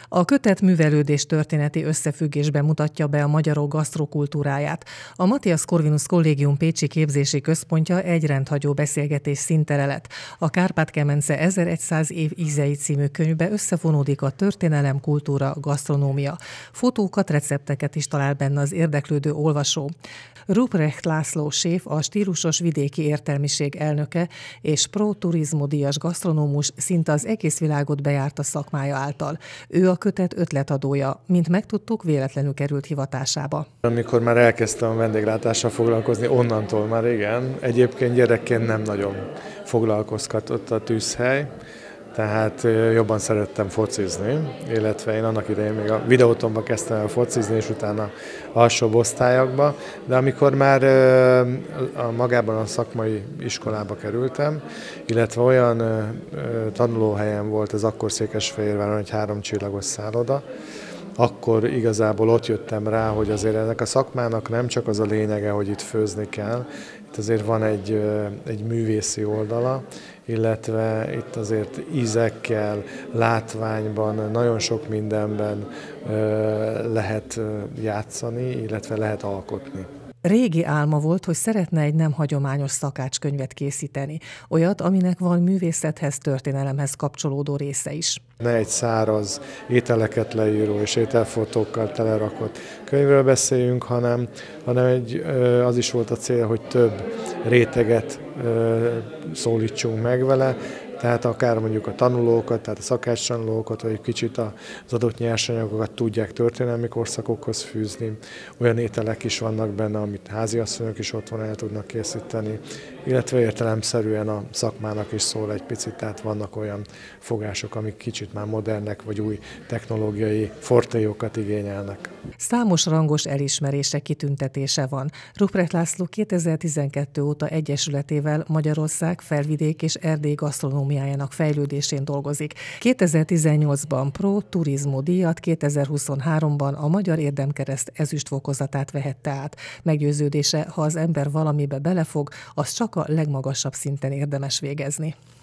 A kötet művelődés történeti összefüggésben mutatja be a magyarok gasztrokultúráját. A Matthias Corvinus Kollégium pécsi képzési központja egy rendhagyó beszélgetés színtere lett. A Kárpát-kemence 1100 év ízei című könyvbe összefonódik a történelem, kultúra, gasztronómia. Fotókat, recepteket is talál benne az érdeklődő olvasó. Ruprecht László séf, a stílusos vidéki értelmiség elnöke és Pro Turismo díjas gasztronómus szinte az egész világot bejárta szakmája által. Ő a kötet ötletadója, mint megtudtuk, véletlenül került hivatásába. Amikor már elkezdtem a vendéglátással foglalkozni, onnantól már igen. Egyébként gyerekként nem nagyon foglalkoztatott a tűzhely, tehát jobban szerettem focizni, illetve én annak idején még a videótonba kezdtem el focizni, és utána alsóbb osztályokba, de amikor már magában a szakmai iskolába kerültem, illetve olyan tanulóhelyen volt, ez akkor Székesfehérváron egy 3 csillagos szálloda, akkor igazából ott jöttem rá, hogy azért ennek a szakmának nem csak az a lényege, hogy itt főzni kell, itt azért van egy művészi oldala, illetve itt azért ízekkel, látványban, nagyon sok mindenben lehet játszani, illetve lehet alkotni. Régi álma volt, hogy szeretne egy nem hagyományos szakácskönyvet készíteni, olyat, aminek van művészethez, történelemhez kapcsolódó része is. Ne egy száraz, ételeket leíró és ételfotókkal telerakott könyvről beszéljünk, hanem az is volt a cél, hogy több réteget szólítsunk meg vele, tehát akár mondjuk a tanulókat, tehát a szakácstanulókat, vagy kicsit az adott nyersanyagokat tudják történelmi korszakokhoz fűzni. Olyan ételek is vannak benne, amit háziasszonyok is otthon el tudnak készíteni, illetve értelemszerűen a szakmának is szól egy picit, tehát vannak olyan fogások, amik kicsit már modernek, vagy új technológiai fortéjokat igényelnek. Számos rangos elismerése, kitüntetése van. Ruprecht László 2012 óta egyesületével Magyarország, Felvidék és Erdély gasztronómiájának fejlődésén dolgozik. 2018-ban Pro Turismo díjat, 2023-ban a Magyar Érdemkereszt ezüst fokozatát vehette át. Meggyőződése, ha az ember valamibe belefog, az csak a legmagasabb szinten érdemes végezni.